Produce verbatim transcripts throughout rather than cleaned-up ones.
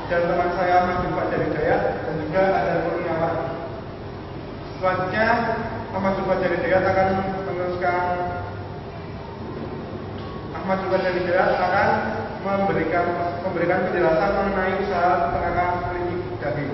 dan teman saya Ahmad Jumat dari Dayat, dan juga ada Kurniawan. Selanjutnya Ahmad Jumat dari Dayat akan meneruskan Ahmad Jumat dari Dayat akan memberikan memberikan penjelasan mengenai usaha peternakan kelinci daging.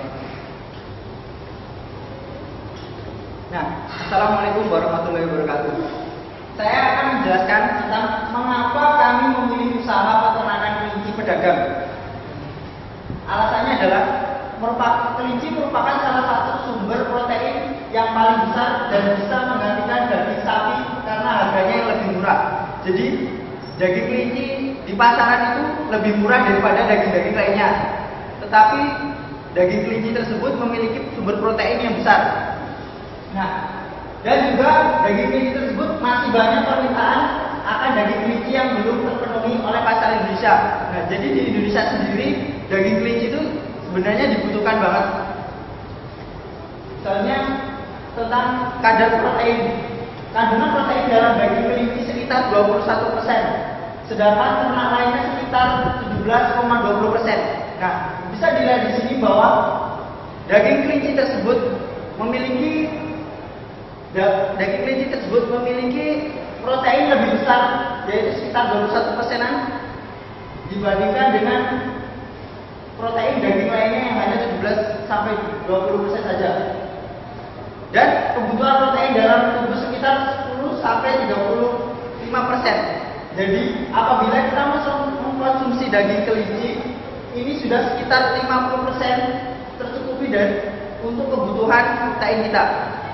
Nah, Assalamualaikum warahmatullahi wabarakatuh. Saya akan menjelaskan tentang mengapa kami memilih usaha peternakan kelinci pedagang. Alasannya adalah merupakan, kelinci merupakan salah satu sumber protein yang paling besar dan bisa menggantikan daging sapi karena harganya yang lebih murah. Jadi daging kelinci di pasaran itu lebih murah daripada daging-daging lainnya. Tetapi daging kelinci tersebut memiliki sumber protein yang besar. Nah, dan juga daging kelinci tersebut masih banyak permintaan akan daging kelinci yang belum terpenuhi oleh pasar Indonesia. Nah, jadi di Indonesia sendiri daging kelinci itu sebenarnya dibutuhkan banget. Misalnya tentang kadar protein. Kandungan protein dalam daging kelinci sekitar dua puluh satu persen, sedangkan ternak lainnya sekitar tujuh belas koma dua puluh persen. Nah, bisa dilihat di sini bahwa daging kelinci tersebut memiliki daging kelinci tersebut memiliki protein lebih besar, yaitu sekitar dua puluh satu persenan dibandingkan dengan protein daging lainnya yang hanya tujuh belas sampai dua puluh persen saja. Dan kebutuhan protein dalam tubuh sekitar sepuluh sampai tiga puluh lima persen. Jadi apabila kita mengkonsumsi daging kelinci ini sudah sekitar lima puluh persen tercukupi dan untuk kebutuhan protein kita.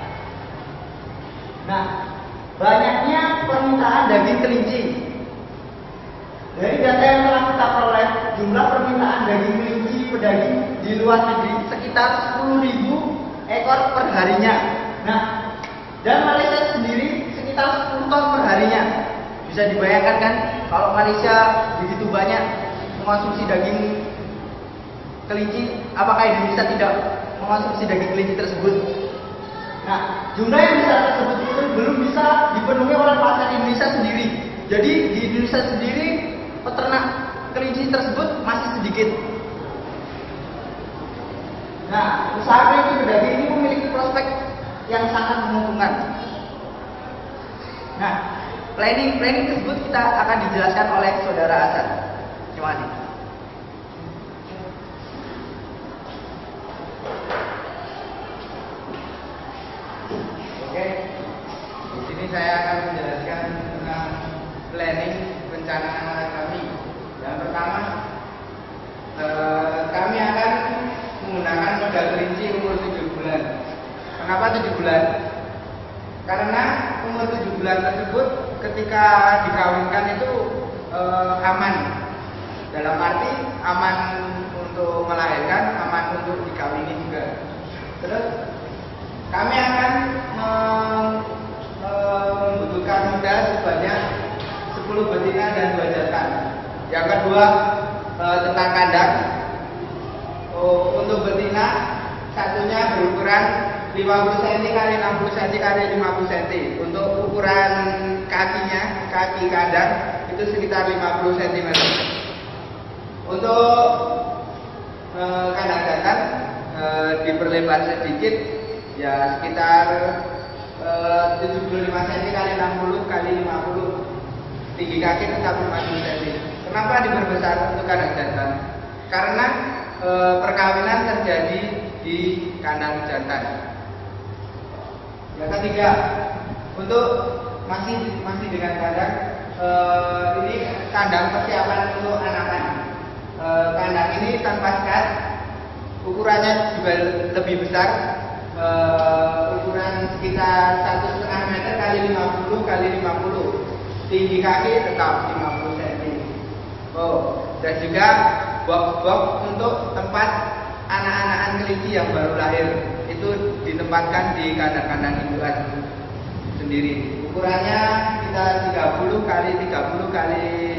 Nah, banyaknya permintaan daging kelinci. Dari data yang telah kita peroleh, jumlah permintaan daging kelinci pedaging di luar negeri sekitar sepuluh ribu ekor per harinya. Nah, dan Malaysia sendiri sekitar sepuluh ton per harinya. Bisa dibayangkan kan kalau Malaysia begitu banyak mengonsumsi daging kelinci, apakah Indonesia tidak mengonsumsi daging kelinci tersebut? Nah, jumlah yang besar tersebut itu belum bisa dipenuhi oleh pasar Indonesia sendiri. Jadi di Indonesia sendiri peternak kelinci tersebut masih sedikit. Nah, usaha kelinci pedaging ini memiliki prospek yang sangat menguntungkan. Nah, planning planning tersebut kita akan dijelaskan oleh Saudara Hasan. Terima kasih. Oke, di sini saya akan menjelaskan tentang planning perencanaan kami. Yang pertama, eh, kami akan menggunakan modal kelinci umur tujuh bulan. Kenapa tujuh bulan? Karena umur tujuh bulan tersebut ketika dikawinkan itu eh, aman. Dalam arti aman untuk melahirkan, aman untuk dikawini juga. Terus kami akan membutuhkan modal sebanyak sepuluh betina dan dua jantan. Yang kedua tentang kandang. Oh, untuk betina satunya berukuran lima puluh sentimeter kali enam puluh sentimeter kali lima puluh sentimeter. Untuk ukuran kakinya, kaki kandang itu sekitar lima puluh sentimeter. Untuk eh, kandang jantan eh, diperlebar sedikit, ya sekitar eh, tujuh puluh lima sentimeter kali enam puluh kali lima puluh. Tinggi kaki tetap lima puluh sentimeter. Kenapa diperbesar untuk kandang jantan? Karena e, perkawinan terjadi di kandang jantan. Yang ketiga, untuk masih masih dengan kandang, e, ini kandang persiapan untuk anakan. E, kandang ini tanpa sekat, ukurannya juga lebih besar, e, ukuran sekitar satu setengah meter kali lima puluh kali lima puluh. Tinggi kaki tetap lima puluh sentimeter. Oh, dan juga box-box untuk tempat anak-anak kelinci yang baru lahir itu ditempatkan di kandang-kandang indukan sendiri. Ukurannya kita tiga puluh kali tiga puluh kali